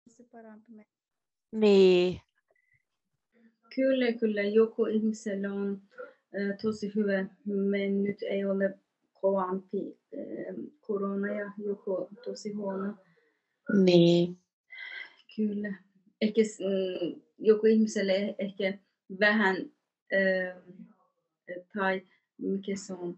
se parantuminen. Niin. Kyllä, joku ihmisellä on tosi hyvä mennyt, ei ole kovampi korona ja joku tosi huono. Niin. Kyllä. Ehkä joku ihmiselle ehkä vähän tai mikä se on,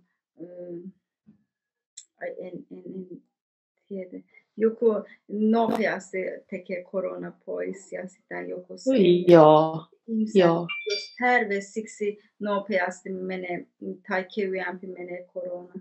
en tiedä. Joku nopeasti tekee korona pois ja sitä joku se Joo. ihmiset, jos terveysiksi nopeasti menee tai kevyempi menee korona.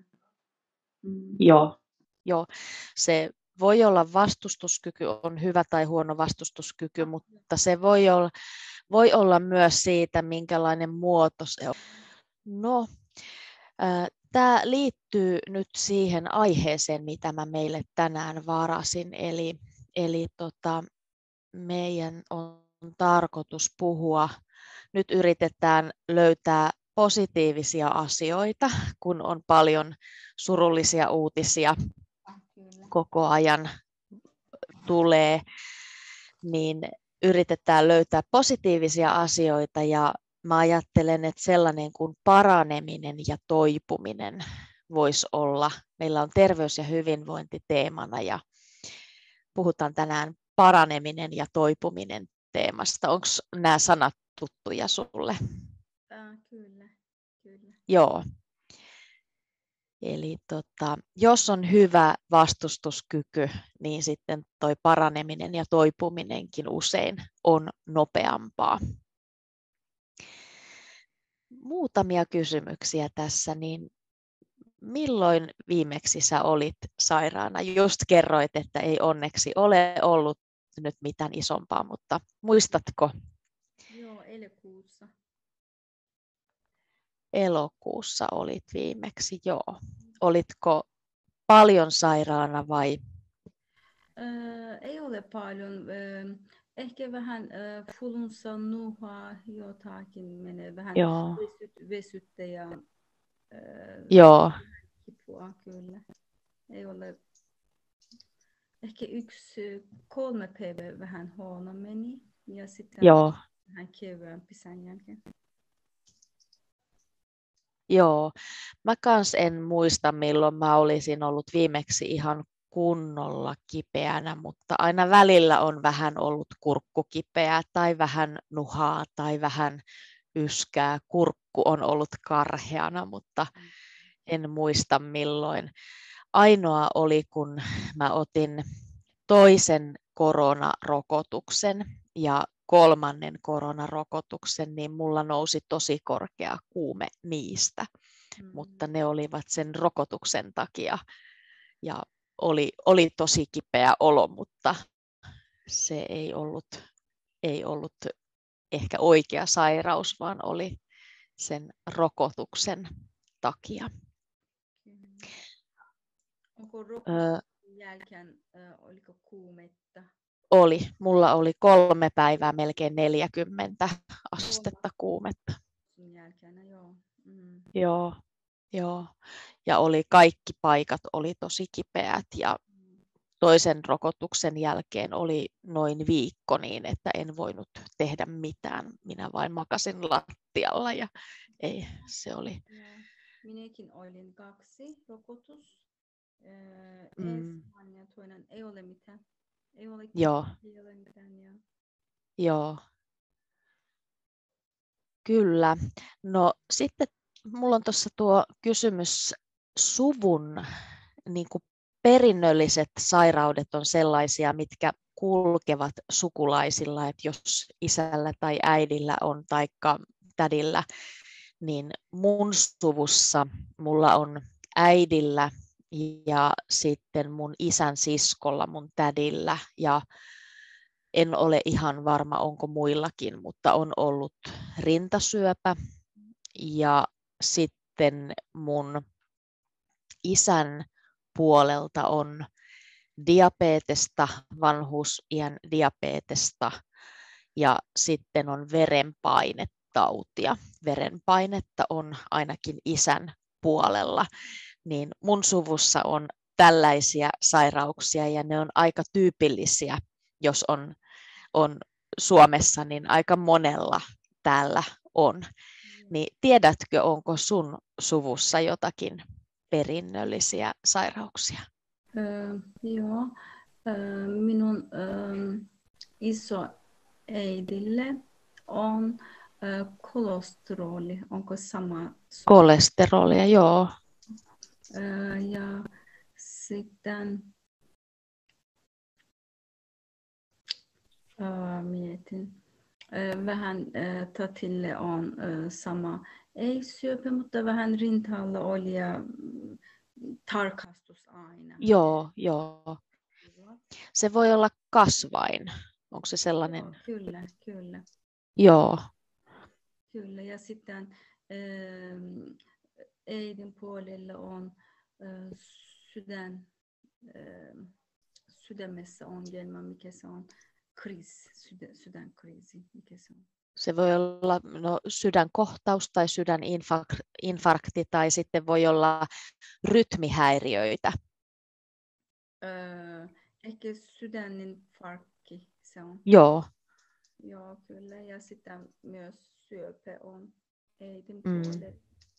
Joo. Se voi olla vastustuskyky, on hyvä tai huono vastustuskyky, mutta se voi olla myös siitä, minkälainen muoto se on. No, tämä liittyy nyt siihen aiheeseen, mitä mä meille tänään varasin, eli meidän on tarkoitus puhua, nyt yritetään löytää positiivisia asioita, kun on paljon surullisia uutisia koko ajan tulee, niin yritetään löytää positiivisia asioita ja mä ajattelen, että sellainen kuin paraneminen ja toipuminen voisi olla. Meillä on terveys ja hyvinvointi teemana ja puhutaan tänään paraneminen ja toipuminen teemasta. Onko nämä sanat tuttuja sulle? Kyllä. Joo. Eli jos on hyvä vastustuskyky, niin sitten toi paraneminen ja toipuminenkin usein on nopeampaa. Muutamia kysymyksiä tässä, niin milloin viimeksi sä olit sairaana? Just kerroit, että ei onneksi ole ollut nyt mitään isompaa, mutta muistatko? Joo, elokuussa. Elokuussa olit viimeksi, joo. Olitko paljon sairaana vai? Ei ole paljon. Ehkä vähän flunssa, nuha, jotakin menee vähän vesyttä ja kipua kyllä. Ei ole. Ehkä 3 päivää vähän huono meni ja sitten vähän kevyempi sen jälkeen. Joo, mä kans en muista milloin mä olisin ollut viimeksi ihan kunnolla kipeänä, mutta aina välillä on vähän ollut kurkku kipeää tai vähän nuhaa tai vähän yskää. Kurkku on ollut karheana, mutta en muista milloin. Ainoa oli, kun mä otin toisen koronarokotuksen ja 3. koronarokotuksen, niin mulla nousi tosi korkea kuume niistä, mutta ne olivat sen rokotuksen takia ja oli tosi kipeä olo, mutta se ei ollut ehkä oikea sairaus, vaan oli sen rokotuksen takia. Onko rokotuksen jälkeen, oliko kuumetta? Oli. Mulla oli 3 päivää melkein 40 astetta kuumetta. Jälkeen, joo. Joo. Ja kaikki paikat oli tosi kipeät ja toisen rokotuksen jälkeen oli noin viikko niin, että en voinut tehdä mitään. Minä vain makasin lattialla ja se oli. Minäkin olin 2 rokotus. Ensimmäinen ja toinen ei ole mitään. Ei ole mitään. Joo. Kyllä. No sitten mulla on tuossa tuo kysymys suvun niin kuin perinnölliset sairaudet on sellaisia, mitkä kulkevat sukulaisilla, että jos isällä tai äidillä on taikka tädillä, niin mun suvussa mulla on äidillä ja sitten mun isän siskolla, mun tädillä ja en ole ihan varma, onko muillakin, mutta on ollut rintasyöpä ja sitten mun isän puolelta on diabetesta, vanhuusiän diabetesta ja sitten on verenpainetautia. Verenpainetta on ainakin isän puolella, niin mun suvussa on tällaisia sairauksia ja ne on aika tyypillisiä jos on Suomessa, niin aika monella täällä on. Niin tiedätkö, onko sun suvussa jotakin perinnöllisiä sairauksia? Joo. Minun isoäidille on kolesteroli. Onko sama? Kolesterolia, joo. Ja sitten mietin. Vähän tatille on sama. Ei syöpä, mutta vähän rintaalla oli ja tarkastus aina. Joo. Se voi olla kasvain. Onko se sellainen? Joo, kyllä. Joo. Kyllä, ja sitten äidin puolella on sydämessä ongelma, mikä se on? Sydänkriisi, mikä se on? Se voi olla sydänkohtaus tai sydäninfarkti tai sitten voi olla rytmihäiriöitä. Ehkä sydäninfarkti se on. Joo. Joo, kyllä. Ja sitten myös syöpä on äidin puolella.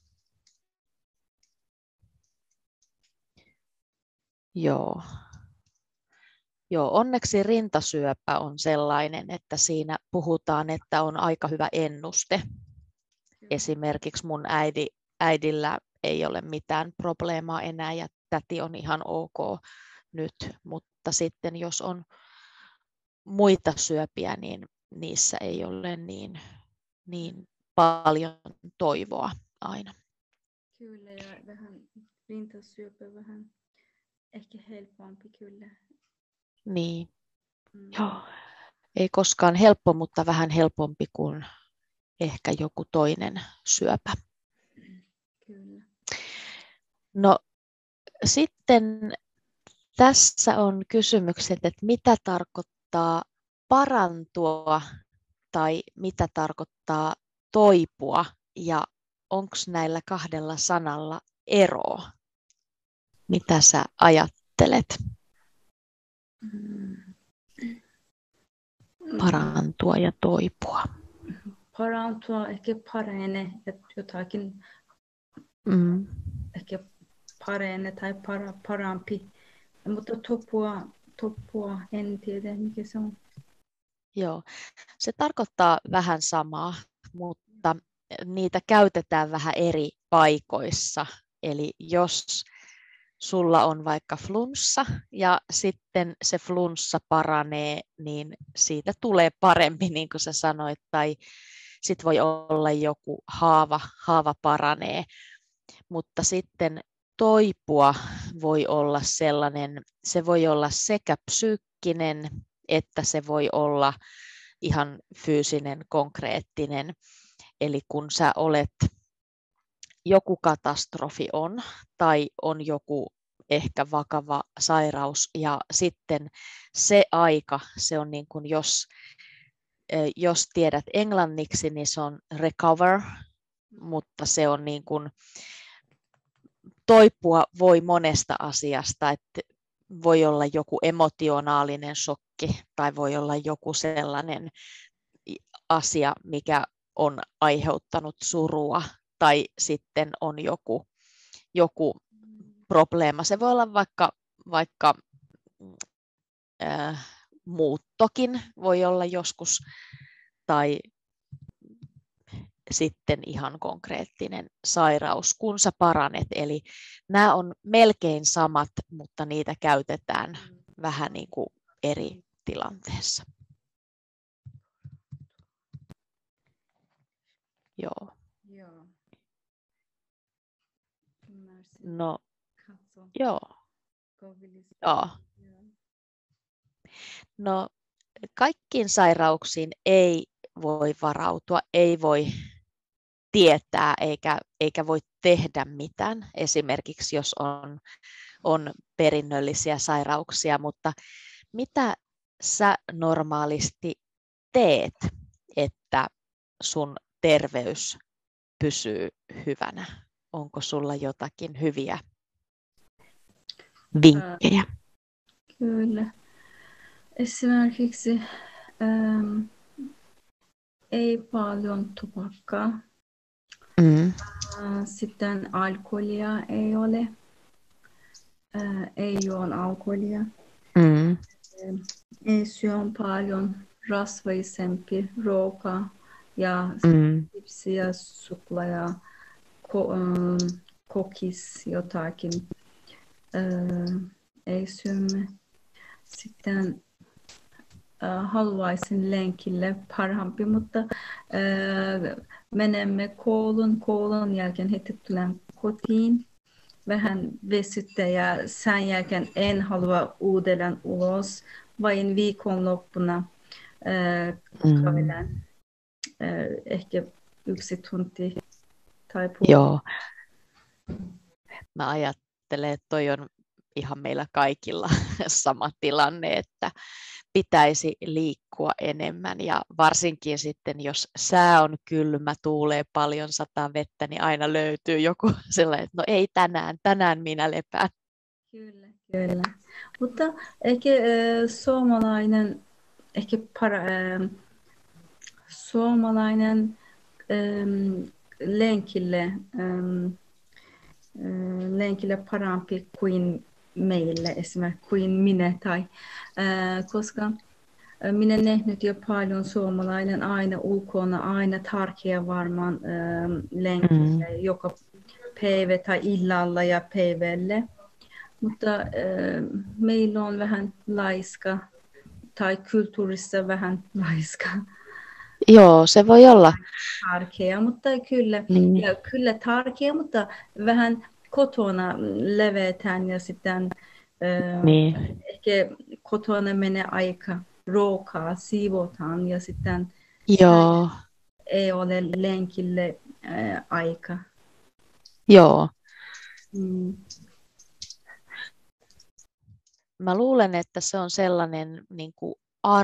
Joo, onneksi rintasyöpä on sellainen, että siinä puhutaan, että on aika hyvä ennuste. Esimerkiksi mun äidillä ei ole mitään probleemaa enää ja täti on ihan ok nyt, mutta sitten jos on muita syöpiä, niin niissä ei ole niin paljon toivoa aina. Kyllä, ja vähän rintasyöpä vähän ehkä helpompi kyllä. Niin. Joo. Ei koskaan helppo, mutta vähän helpompi kuin ehkä joku toinen syöpä. Kyllä. No sitten tässä on kysymykset, että mitä tarkoittaa parantua tai mitä tarkoittaa toipua ja onko näillä kahdella sanalla eroa? Mitä sä ajattelet? Parantua ja toipua. Parantua ehkä parene, että jotakin ehkä parene tai parampi. Mutta topua en tiedä mikä se on. Joo, se tarkoittaa vähän samaa, mutta niitä käytetään vähän eri paikoissa. Eli jos sulla on vaikka flunssa ja sitten se flunssa paranee, niin siitä tulee parempi, niin kuin sä sanoit, tai sitten voi olla joku haava paranee, mutta sitten toipua voi olla sellainen, se voi olla sekä psyykkinen, että se voi olla ihan fyysinen, konkreettinen. Eli kun sä olet, joku katastrofi on, tai on joku ehkä vakava sairaus, ja sitten se aika, se on niin kuin jos tiedät englanniksi, niin se on recover, mutta se on niin kuin, toipua voi monesta asiasta, että voi olla joku emotionaalinen shokki tai voi olla joku sellainen asia, mikä on aiheuttanut surua tai sitten on joku probleema. Se voi olla vaikka muuttokin voi olla joskus tai sitten ihan konkreettinen sairaus, kun sä paranet. Eli nämä on melkein samat, mutta niitä käytetään vähän niin kuin eri tilanteessa. Joo. No, joo. No, kaikkiin sairauksiin ei voi varautua, ei voi tietää eikä voi tehdä mitään, esimerkiksi jos on perinnöllisiä sairauksia, mutta mitä sä normaalisti teet, että sun terveys pysyy hyvänä? Onko sulla jotakin hyviä vinkkejä? Kyllä. Esimerkiksi ei paljon tupakkaa. Sitten alkoholia ei ole. Ei juon alkoholia. Ei syö paljon rasvaisempi ruoka ja sipsiä, suklaa, kokis jotakin. Ei syömme. Sitten haluaisin lenkille parhaampi, mutta menemme koulun jälkeen heti tulen kotiin. Vähän väsyttää ja sen jälkeen en halua uudelleen ulos. Vain viikonloppuna kävelen ehkä 1 tunti tai puoli. Joo. Mä ajattelen, että toi on ihan meillä kaikilla sama tilanne, että pitäisi liikkua enemmän ja varsinkin sitten, jos sää on kylmä, tuulee paljon, sataa vettä, niin aina löytyy joku sellainen, että no ei tänään minä lepään. Kyllä. Mutta ehkä suomalainen lenkille parempi kuin meille, esimerkiksi kuin minä koska minä nähnyt jo paljon suomalainen aina ulkona, aina tärkeä varmaan lenkille joka päivä tai illalla ja päivälle. Mutta meillä on vähän laiska tai kulttuurissa vähän laiska. Joo, se voi olla. Tärkeä, mutta kyllä tärkeä, mutta vähän kotona levetään ja sitten ehkä kotona menee aika ruokaa, siivotaan ja sitten ei ole lenkille aika. Joo. Mä luulen, että se on sellainen niin kuin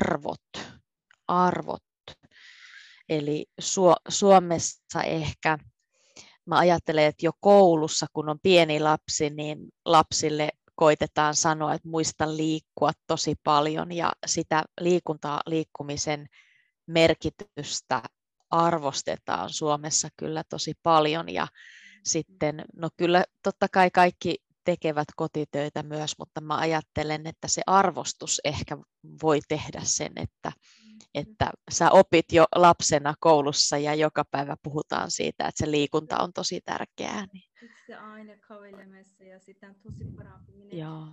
arvot. Eli Suomessa ehkä, mä ajattelen, että jo koulussa, kun on pieni lapsi, niin lapsille koitetaan sanoa, että muista liikkua tosi paljon ja sitä liikkumisen merkitystä arvostetaan Suomessa kyllä tosi paljon ja sitten, no kyllä totta kai kaikki tekevät kotitöitä myös, mutta mä ajattelen, että se arvostus ehkä voi tehdä sen, että sä opit jo lapsena koulussa ja joka päivä puhutaan siitä, että se liikunta on tosi tärkeää. Niin. Itse aina kävelemässä ja sitten tosi parempi. Minä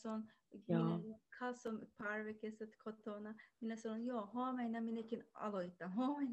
katson parvekkeessa kotona. Minä sanon, huomenna minäkin aloitan.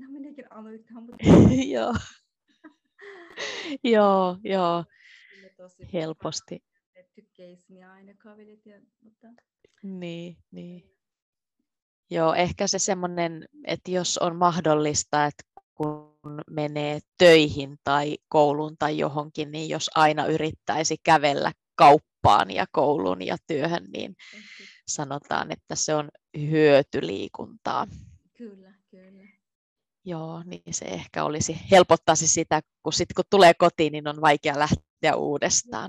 Joo. Helposti. Tykkäisin aina kävelet, mutta... Niin. Joo, ehkä se semmoinen, että jos on mahdollista, että kun menee töihin tai kouluun tai johonkin, niin jos aina yrittäisi kävellä kauppaan ja kouluun ja työhön, niin sanotaan, että se on hyötyliikuntaa. Kyllä. Joo, niin se ehkä helpottaisi sitä, kun tulee kotiin, niin on vaikea lähteä uudestaan.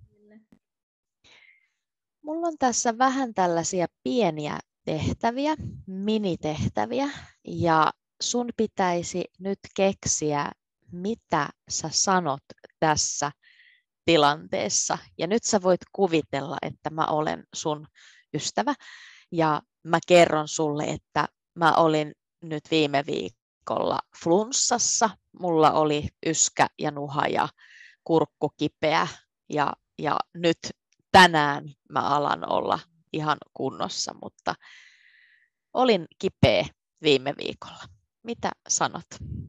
Mulla on tässä vähän tällaisia pieniä tehtäviä, minitehtäviä, ja sun pitäisi nyt keksiä, mitä sä sanot tässä tilanteessa. Ja nyt sä voit kuvitella, että mä olen sun ystävä, ja mä kerron sulle, että mä olin nyt viime viikolla flunssassa. Mulla oli yskä ja nuha ja kurkku kipeä, ja nyt tänään mä alan olla ihan kunnossa, mutta olin kipeä viime viikolla. Mitä sanot?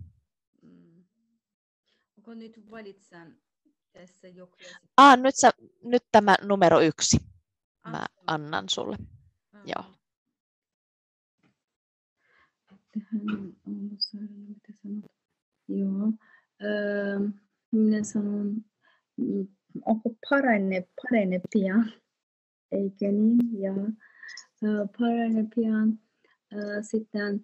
Onko nyt valitsen tässä joku? Nyt tämä numero 1. Mä annan sulle. Joo. Mitä sanot? Joo. Minä sanon, onko parane pian? Eikö niin? Ja parane pian. Sitten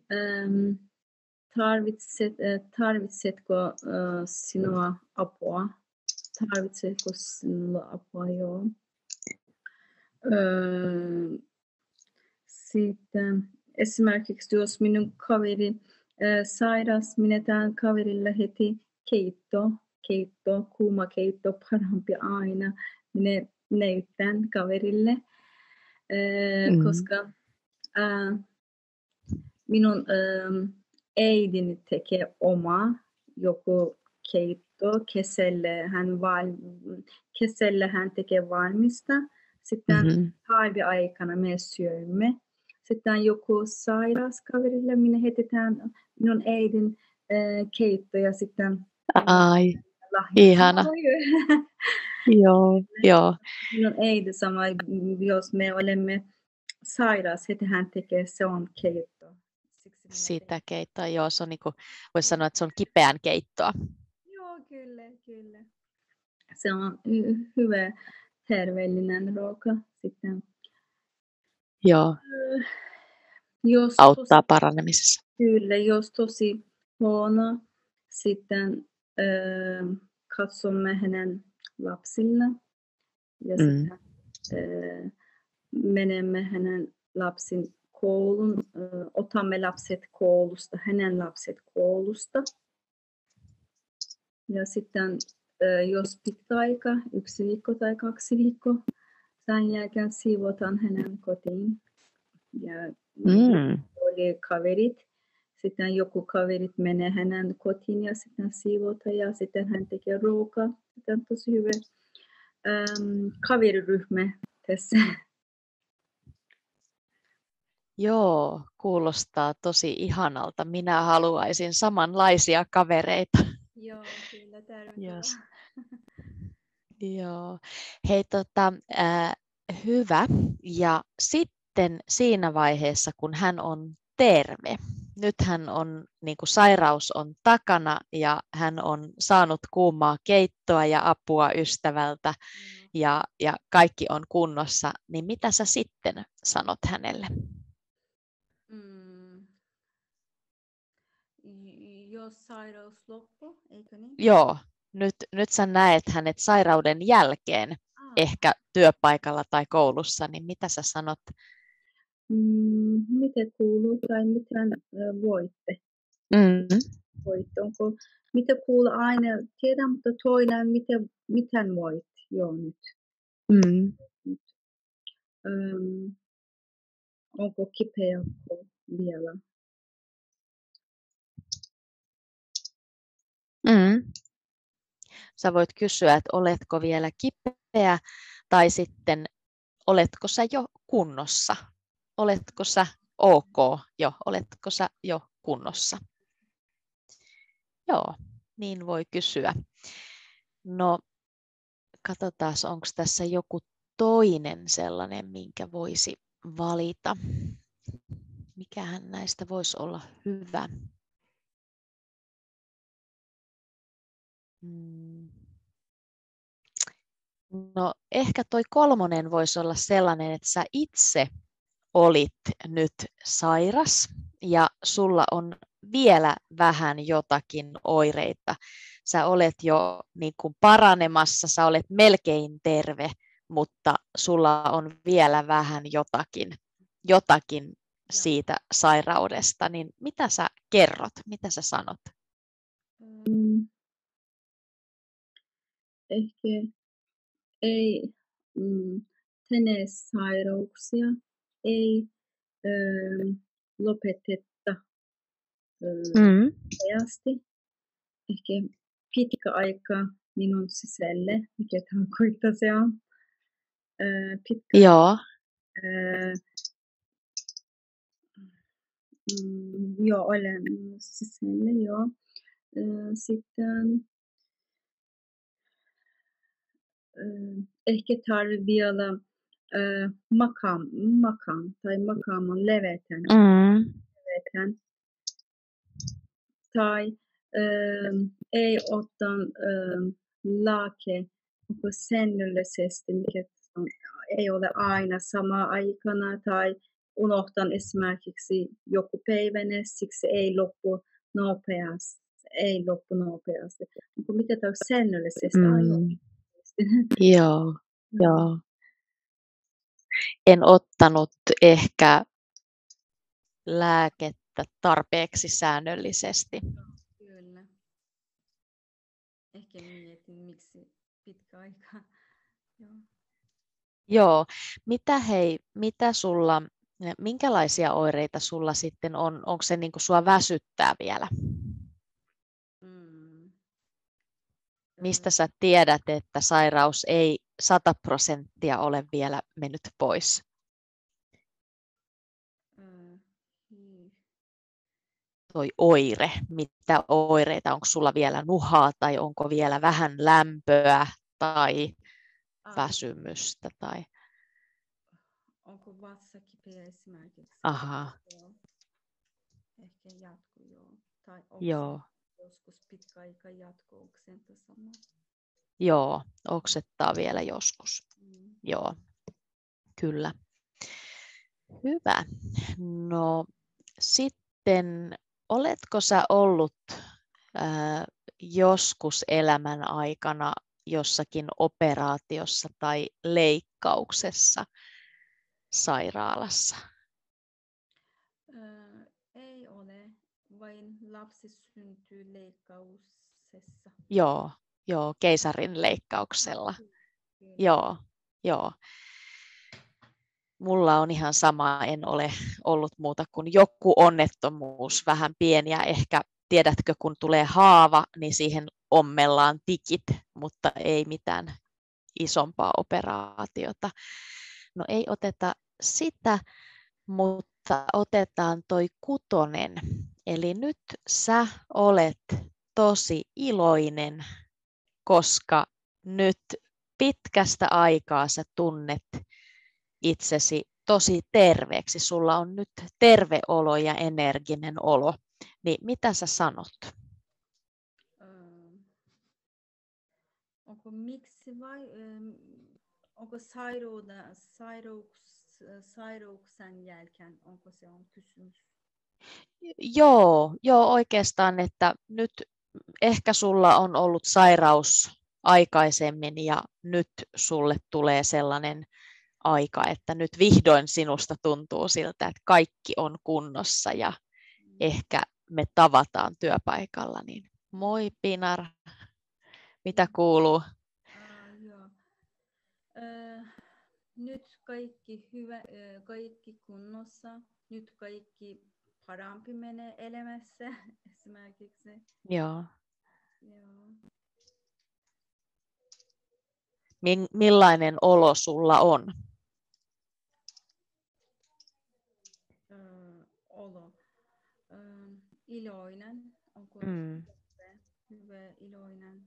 tarvitsetko sinua apua? Tarvitsetko sinua apua? Joo. Sitten esimerkiksi jos minun kaveri sairas, minä teen kaverille heti kuuma keitto parempi aina. Minä näytän kaverille, koska minun äidini tekee oma joku keitto. Kesällä hän tekee valmista. Sitten talviaikana me syömme. Sitten joku sairas kaverille, minä heitetään minun äidin keitto ja sitten Ai, ihana. Joo. Minun äiti sama, jos me olemme sairas, heti hän tekee se on keitto. Sitä keittoa, joo, se on niinku, voisi sanoa, että se on kipeän keittoa. Joo, kyllä. Se on hyvä, terveellinen ruoka sitten. Joo, jos auttaa paranemisessa. Kyllä, jos tosi huono, sitten katsomme hänen lapsilla ja sitten menemme hänen lapsin koulun, otamme lapset koulusta, hänen lapset koulusta. Ja sitten jos pitkä aika, 1 viikko tai 2 viikkoa, sen jälkeen siivotaan hänen kotiin. Ja oli kaverit. Sitten joku kaverit menee hänen kotiin ja sitten siivotaan ja sitten hän tekee ruokaa. Sitten tosi hyvä kaveriryhmä tässä. Joo, kuulostaa tosi ihanalta. Minä haluaisin samanlaisia kavereita. Joo, kyllä, tervetuloa. Yes. Joo. Hei, hyvä. Ja sitten siinä vaiheessa, kun hän on terve, nyt hän on, niin kuin sairaus on takana ja hän on saanut kuumaa keittoa ja apua ystävältä ja kaikki on kunnossa, niin mitä sä sitten sanot hänelle? Jos sairaus loppuu, eikö niin? Joo, nyt sä näet hänet sairauden jälkeen, ehkä työpaikalla tai koulussa, niin mitä sä sanot? Miten kuuluu tai miten voitte? Voitte, onko, mitä kuuluu aina, tiedän, mutta toinen, miten voit? Joo, nyt. Onko kipeä vielä? Sä voit kysyä, että oletko vielä kipeä tai sitten oletko sä jo kunnossa? Oletko sä ok jo? Oletko sä jo kunnossa? Joo, niin voi kysyä. No, katsotaan, onko tässä joku toinen sellainen, minkä voisi valita. Mikähän näistä voisi olla hyvä? No ehkä toi 3 voisi olla sellainen, että sä itse olit nyt sairas ja sulla on vielä vähän jotakin oireita. Sä olet jo niin kuin paranemassa, sä olet melkein terve, mutta sulla on vielä vähän jotakin siitä sairaudesta. Niin mitä sä kerrot, mitä sä sanot? Ehkä ei tene sairauksia, ei lopeteta nopeasti. Ehkä pitkä aika minun sisälle, mikä tarkoittaa se on. Joo. Joo, olen sisälle, joo. Sitten ehkä tarvii vielä makaamaan levätän. Tai ei ottaa lääke säännöllisesti, mikä ei ole aina sama aikana, tai unohtan esimerkiksi joku päivänä, siksi ei loppu nopeasti. Mikä tämä on säännöllisesti? Joo. En ottanut ehkä lääkettä tarpeeksi säännöllisesti. Kyllä. Ehkä mietin, miksi pitkä aika. Joo. Joo. Minkälaisia oireita sulla sitten on? Onko se niin kuin sua väsyttää vielä? Mistä sä tiedät, että sairaus ei 100% ole vielä mennyt pois? Toi oire, mitä oireita? Onko sulla vielä nuhaa tai onko vielä vähän lämpöä tai väsymystä? Tai... Onko vatsakipeä esimerkiksi? Aha. Ehkä jatkuu, joo. Tai joo. Joskus pitkä aika jatkuu oksenta sama. Joo, oksettaa vielä joskus. Joo, kyllä. Hyvä. No sitten, oletko sä ollut joskus elämän aikana jossakin operaatiossa tai leikkauksessa sairaalassa? Ei ole, vain lapsi syntyy leikkauksessa. Joo, keisarin leikkauksella. Joo. Mulla on ihan sama, en ole ollut muuta kuin joku onnettomuus, vähän pieniä ehkä. Tiedätkö, kun tulee haava, niin siihen ommellaan tikit, mutta ei mitään isompaa operaatiota. No ei oteta sitä, mutta otetaan toi 6. Eli nyt sä olet tosi iloinen, koska nyt pitkästä aikaa sä tunnet itsesi tosi terveeksi. Sulla on nyt terve olo ja energinen olo. Niin mitä sä sanot? Onko miksi vai onko sairauksen jälkeen, onko se on kysymys? Joo, oikeastaan, että nyt ehkä sulla on ollut sairaus aikaisemmin ja nyt sulle tulee sellainen aika, että nyt vihdoin sinusta tuntuu siltä, että kaikki on kunnossa ja ehkä me tavataan työpaikalla. Niin moi Pinar, mitä kuuluu? Joo. Nyt kaikki hyvä, kaikki kunnossa. Nyt kaikki parempi menee elämässä esimerkiksi. Joo. Millainen olo sulla on? Olo. Iloinen. Onko hyvä iloinen?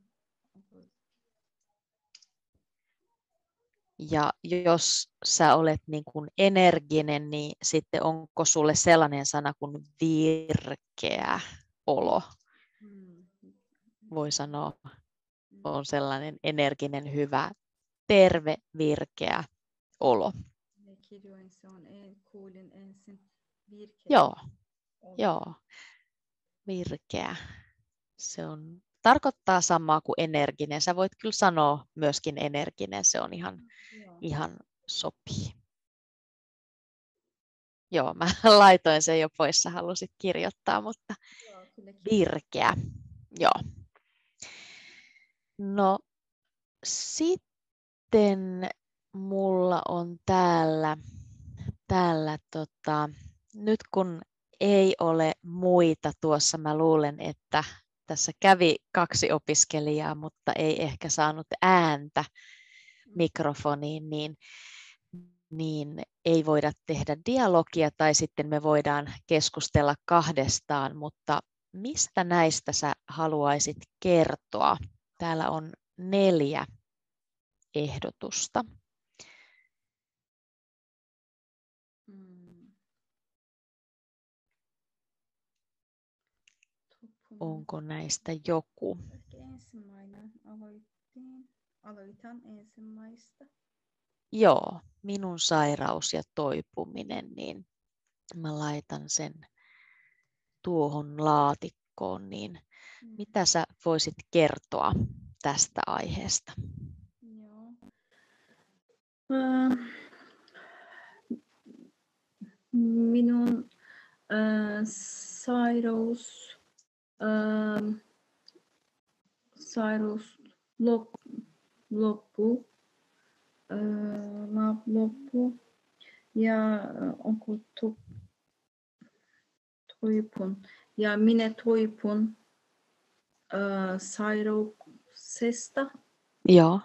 Ja jos sä olet niin kuin energinen, niin sitten onko sulle sellainen sana kuin virkeä olo? Voi sanoa, on sellainen energinen, hyvä, terve, virkeä olo. Kirjoin, se on kuulin ensin virkeä. Joo, virkeä. Se tarkoittaa samaa kuin energinen. Sä voit kyllä sanoa myöskin energinen, se on ihan sopii. Joo, mä laitoin sen jo pois, sä halusit kirjoittaa, mutta virkeä. Joo. No sitten mulla on täällä nyt kun ei ole muita tuossa, mä luulen, että tässä kävi 2 opiskelijaa, mutta ei ehkä saanut ääntä mikrofoniin, niin ei voida tehdä dialogia tai sitten me voidaan keskustella kahdestaan, mutta mistä näistä sä haluaisit kertoa? Täällä on 4 ehdotusta. Onko näistä joku? Ensimmäinen aloitan ensimmäistä. Joo, minun sairaus ja toipuminen, niin mä laitan sen tuohon laatikkoon, niin mitä sä voisit kertoa tästä aiheesta? Joo. Minun sairaus, sairaus loppuu, ja onko toipun, ja minä toipun sairauksesta. Joo.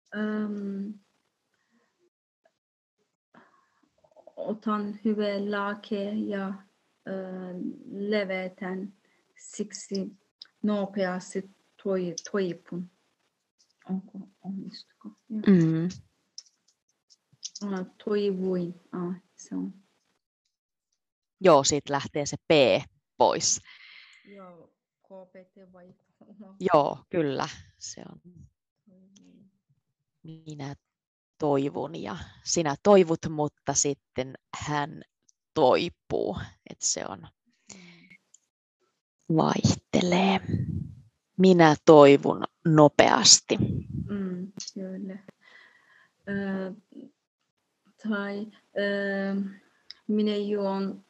Otan hyvä lääke ja levitän, siksi nopeasti toipun. Onnistuko? Toivuin. Se on. Joo, siitä lähtee se P pois. Joo, KPT vai? Joo, kyllä. Se on. Minä toivun ja sinä toivut, mutta sitten hän toipuu. Että se on vaihtelee. Minä toivun nopeasti. Kyllä. Tai minä juon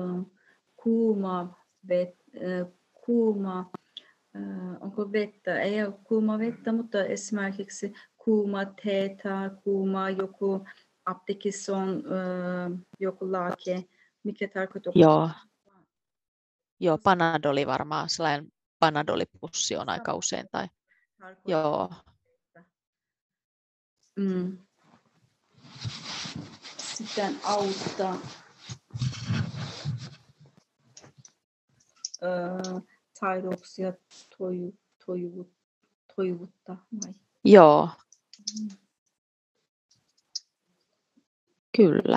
kuuma, onko vettä? Ei ole kuuma vettä, mutta esimerkiksi kuuma teetä, kuuma joku apteekissa on joku lääke. Mikä tarkoittaa? Joo, Panadoli varmaan, sellainen Panadolipussi on aika usein. Tai. Joo. Sitten auttaa sairauksia toivuttaa. Joo. Kyllä.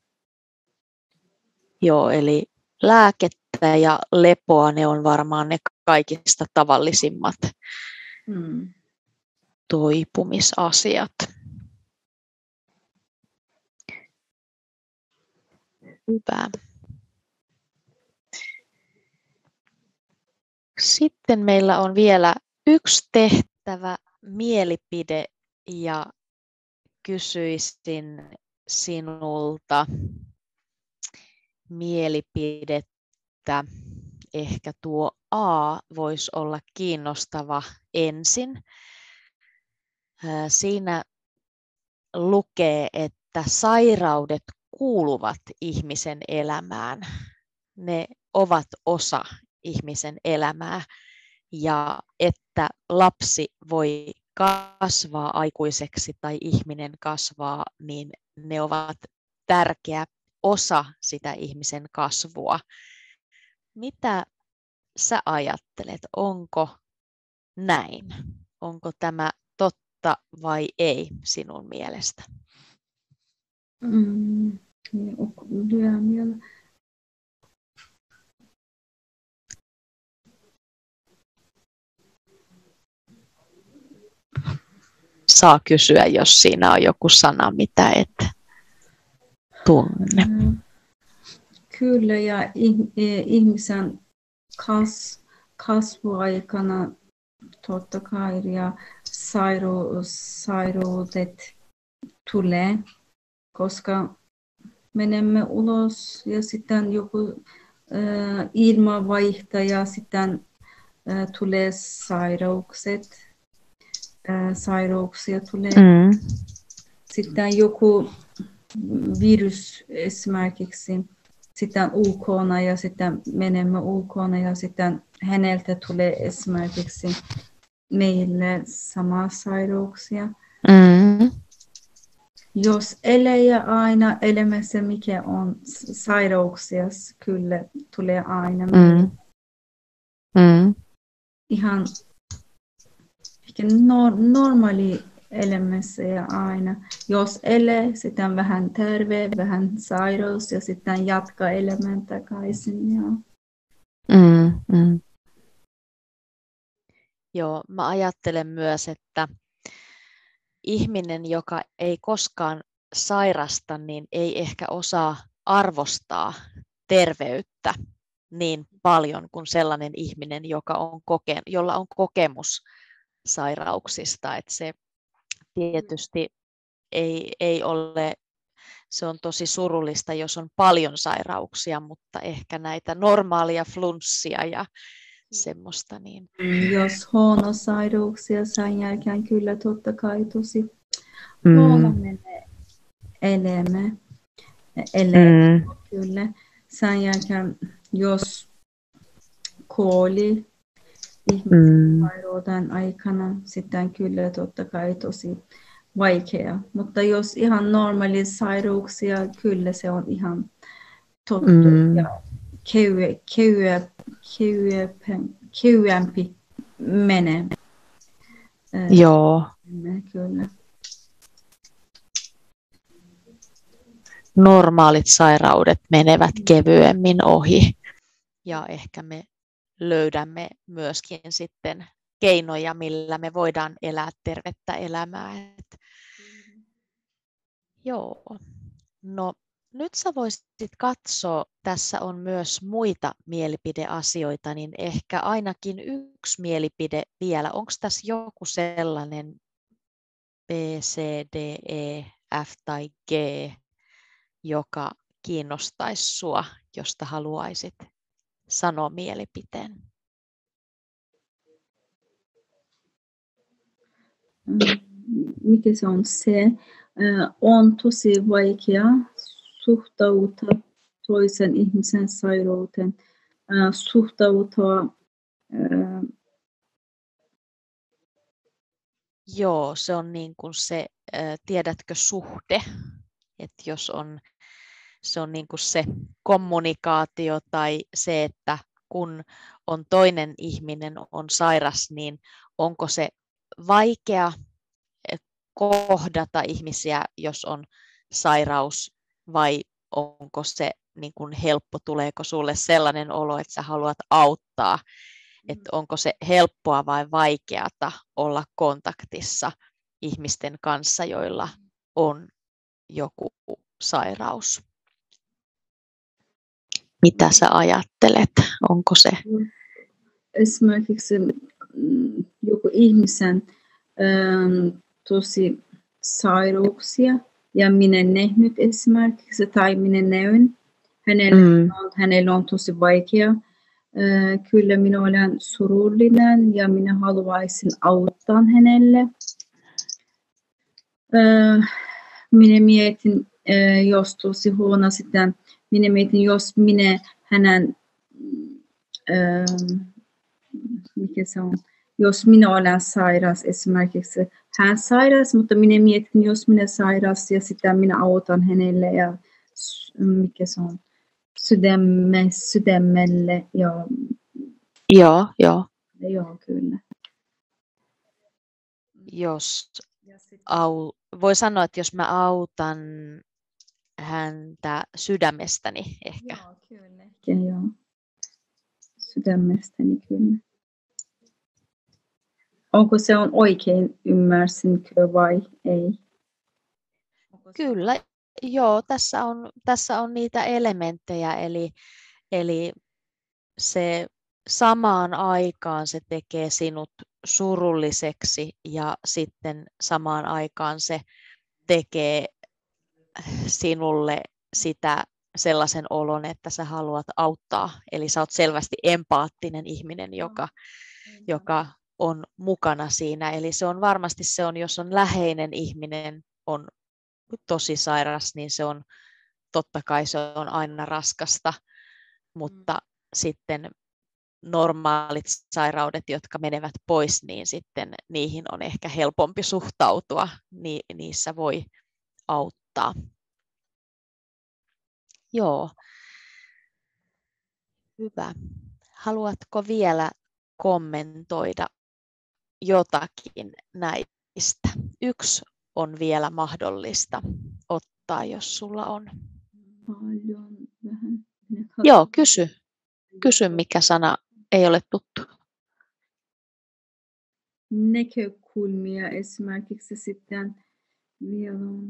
Joo, eli lääkettä ja lepoa, ne on varmaan ne kaikista tavallisimmat toipumisasiat. Hyvä. Sitten meillä on vielä yksi tehtävä mielipide ja kysyisin sinulta mielipidettä. Ehkä tuo A voisi olla kiinnostava ensin. Siinä lukee, että sairaudet kuuluvat ihmisen elämään. Ne ovat osa ihmisen elämää ja että lapsi voi kasvaa aikuiseksi tai ihminen kasvaa, niin ne ovat tärkeä osa sitä ihmisen kasvua. Mitä sä ajattelet? Onko näin? Onko tämä totta vai ei sinun mielestä? Saa kysyä, jos siinä on joku sana, mitä et tunne. Kyllä, ja ihmisen kasvuaikana totta kai ja sairaudet tulee, koska menemme ulos ja sitten joku ilma vaihtaa ja sitten tulee sairauksia tulee. Sitten joku virus esimerkiksi, sitten ulkona ja sitten menemme ulkona ja sitten häneltä tulee esimerkiksi meille samaa sairauksia. Jos elää aina elämässä, mikä on sairauksia, kyllä tulee aina. Ihan normaali elämässä ja aina. Jos elää, sitten vähän terve, vähän sairaus ja sitten jatkaa elämän takaisin. Joo, mä ajattelen myös, että ihminen, joka ei koskaan sairasta, niin ei ehkä osaa arvostaa terveyttä niin paljon kuin sellainen ihminen, jolla on kokemus sairauksista. Että se tietysti ei ole se on tosi surullista, jos on paljon sairauksia, mutta ehkä näitä normaalia flunssia ja semmoista. Niin. Jos huono sairauksia sen jälkeen kyllä totta kai tosi huono menee elämä. Kyllä. Sen jälkeen jos kuoli ihmisen sairauden aikana, sitten kyllä totta kai tosi vaikea. Mutta jos ihan normaali sairauksia, kyllä se on ihan totta ja kevyempi menee. Joo. Kyllä. Normaalit sairaudet menevät kevyemmin ohi ja ehkä me löydämme myöskin sitten keinoja, millä me voidaan elää tervettä elämää. Joo. No nyt sä voisit katsoa, tässä on myös muita mielipideasioita, niin ehkä ainakin yksi mielipide vielä. Onko tässä joku sellainen B, C, D, E, F tai G, joka kiinnostaisi sua, josta haluaisit sanoa mielipiteen? Mikä se on se? On tosi vaikea suhtautua toisen ihmisen sairauteen, suhtautua. Joo, se on niin kuin se, tiedätkö, suhde, että jos on, se on niin kuin se kommunikaatio tai se, että kun on toinen ihminen on sairas, niin onko se vaikea kohdata ihmisiä, jos on sairaus, vai onko se niin kuin helppo, tuleeko sulle sellainen olo, että sä haluat auttaa, että onko se helppoa vai vaikeata olla kontaktissa ihmisten kanssa, joilla on joku sairaus. Mitä sä ajattelet? Onko se? Esimerkiksi joku ihmisen tosi sairauksia ja minä nähnyt esimerkiksi tai minä näen hänellä on tosi vaikea. Kyllä minä olen surullinen ja minä haluaisin auttaa hänelle. Minä mietin, jos tosi huono sitten, minä mietin, jos minä hänen, mikä se on, jos minä olen sairas esimerkiksi, hän sairas, mutta minä mietin, jos minä sairas ja sitten minä autan hänelle ja mikä se on, sydämelle ja Joo, kyllä. Voi sanoa, että jos mä autan häntä sydämestäni ehkä. Joo, kyllä. Joo. Sydämestäni kyllä. Onko se on oikein ymmärsinkö vai ei? Kyllä, joo, tässä on niitä elementtejä, eli se samaan aikaan se tekee sinut surulliseksi ja sitten samaan aikaan se tekee sinulle sitä sellaisen olon, että sä haluat auttaa. Eli sä oot selvästi empaattinen ihminen, joka on mukana siinä. Eli se on varmasti jos on läheinen ihminen, on tosi sairas, niin se on totta kai se on aina raskasta, mutta sitten normaalit sairaudet, jotka menevät pois, niin sitten niihin on ehkä helpompi suhtautua, niissä voi auttaa. Joo, hyvä. Haluatko vielä kommentoida jotakin näistä? Yksi on vielä mahdollista ottaa, jos sulla on. Paljon vähän. Joo, kysy. Kysy, mikä sana ei ole tuttu. Näkökulmia esimerkiksi sitten vielä on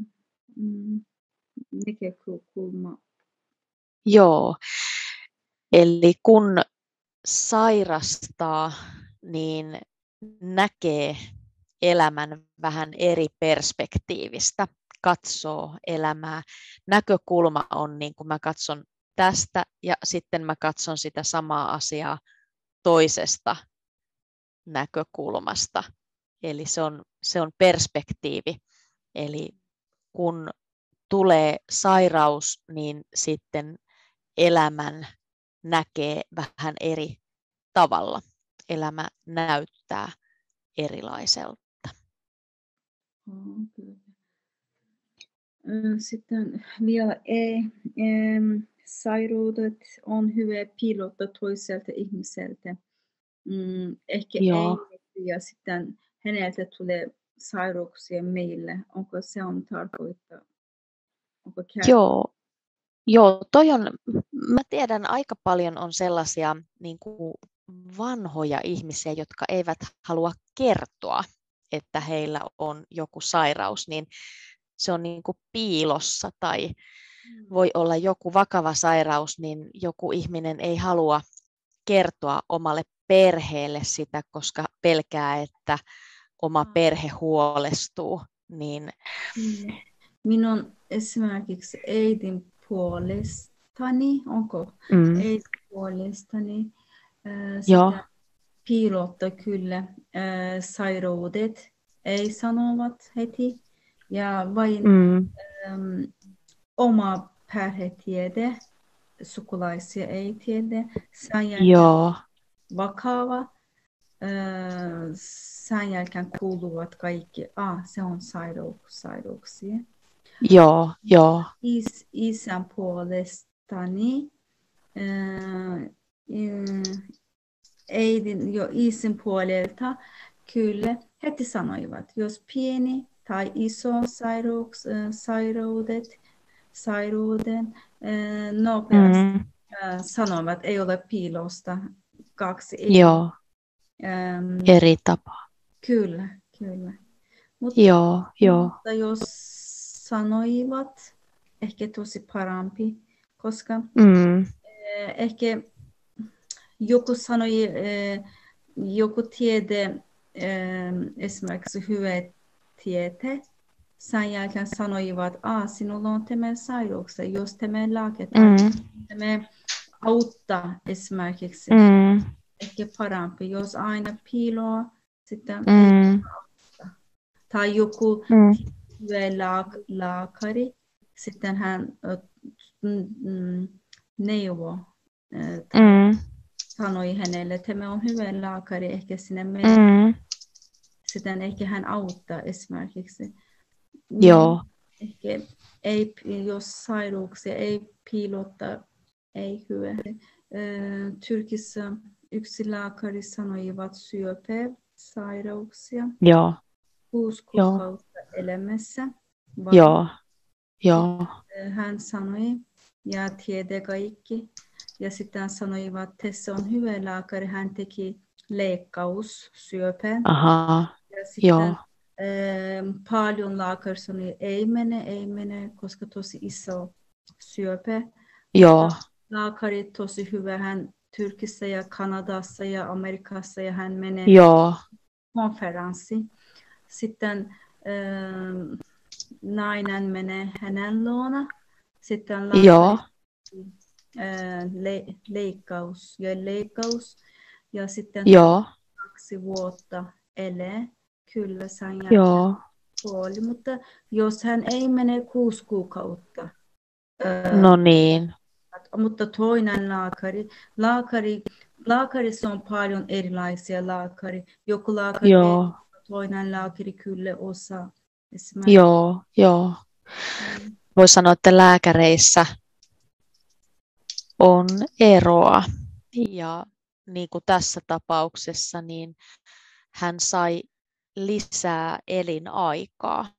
näkökulma. Joo, eli kun sairastaa, niin näkee elämän vähän eri perspektiivistä. katsoo elämää. Näkökulma on niin kuin mä katson tästä ja sitten mä katson sitä samaa asiaa toisesta näkökulmasta. Eli se on perspektiivi. Eli kun tulee sairaus, niin sitten elämän näkee vähän eri tavalla. Elämä näyttää erilaiselta. Sitten vielä sairaudet on hyvä piilottaa toiselta ihmiseltä. Ehkä ei, ja sitten häneltä tulee sairauksia meille. Onko se on tarkoittaa? Joo, toi on, mä tiedän aika paljon on sellaisia niin kuin vanhoja ihmisiä, jotka eivät halua kertoa, että heillä on joku sairaus, niin se on niin kuin piilossa tai voi olla joku vakava sairaus, niin joku ihminen ei halua kertoa omalle perheelle sitä, koska pelkää, että oma perhe huolestuu. Niin... Minun esimerkiksi äidin puolestani, onko äidin puolestani, sitä piilottaa kyllä sairaudet, ei sanovat heti, ja vain oma perhe tiede, sukulaisia ei tiedä, sen jälkeen vakava, sen jälkeen kuuluvat kaikki, se on sairauksia. Joo. Isän puolestani, äidin jo isän puolelta kyllä heti sanoivat, jos pieni tai iso sairauden nopeasti sanovat, ei ole piilosta, kaksi eri tapaa. Kyllä. Mutta jos sanoivat, ehkä tosi parempi, koska ehkä joku sanoi, joku tiede, esimerkiksi hyvä tiede, sen jälkeen sanoivat, sinulla on tämä sairauksia, jos tämä lääketään, tämä auttaa esimerkiksi, ehkä parempi, jos aina piiloa, sitten ei auttaa. Tai joku hyvä lääkäri, sitten hän neuvoo, sanoi hänelle, että tämä on hyvä lääkäri, ehkä sinne menee. Sitten ehkä hän auttaa esimerkiksi. Ehkä ei, jos sairauksia ei piilottaa, ei hyvä. Turkissa yksi lääkäri sanoivat syöpäsairauksia. 6 kuukautta elämässä. Hän sanoi, ja tiedä kaikki. Ja sitten sanoivat, että se on hyvä lääkäri, hän teki leikkaus syöpään. Ja sitten paljon lääkäri sanoi, ei mene, koska tosi iso syöpä. Lääkäri tosi hyvä, hän Turkissa ja Kanadassa ja Amerikassa ja hän menee konferenssi. Sitten nainen menee hänen luona. Sitten leikkaus. Ja sitten 2 vuotta elää. Kyllä sen jälkeen kuoli. Mutta jos hän ei mene 6 kuukautta. Mutta toinen lääkärissä on paljon erilaisia lääkäri. Joku lääkäri toinen lääkäri kyllä osaa. Voi sanoa, että lääkäreissä on eroa. Ja niin kuin tässä tapauksessa, niin hän sai lisää elinaikaa.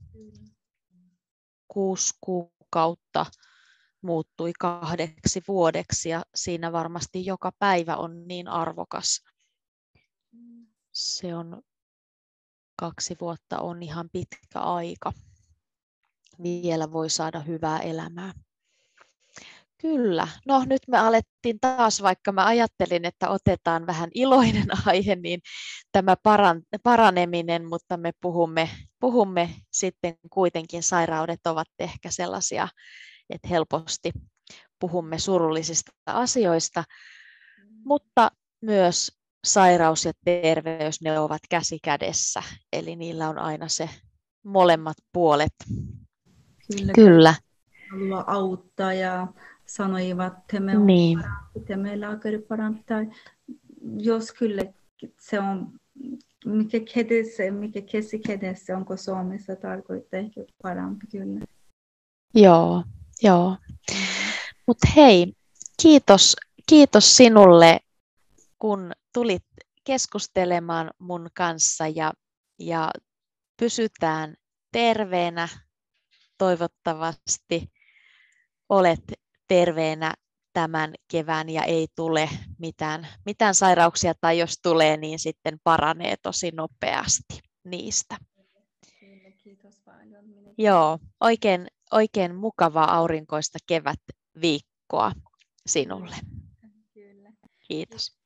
6 kuukautta muuttui 2 vuodeksi ja siinä varmasti joka päivä on niin arvokas. Se on 2 vuotta on ihan pitkä aika. Vielä voi saada hyvää elämää. Kyllä. No nyt me alettiin taas, vaikka mä ajattelin, että otetaan vähän iloinen aihe, niin tämä paraneminen, mutta me puhumme sitten kuitenkin, sairaudet ovat ehkä sellaisia, että helposti puhumme surullisista asioista, mutta myös sairaus ja terveys, ne ovat käsi kädessä, eli niillä on aina se molemmat puolet. Kyllä. Haluaa auttaa ja sanoivat, että me on Niin. parantunut ja meillä on parantunut. Tai jos kyllä se on, mikä käsi kädessä, onko Suomessa tarkoittaa ehkä parempi kyllä. Joo. Mutta hei, kiitos sinulle, kun tulit keskustelemaan mun kanssa ja pysytään terveenä. Toivottavasti olet terveenä tämän kevään ja ei tule mitään sairauksia, tai jos tulee, niin sitten paranee tosi nopeasti niistä. Kiitos paljon. Joo, oikein mukavaa aurinkoista kevätviikkoa sinulle. Kyllä. Kiitos.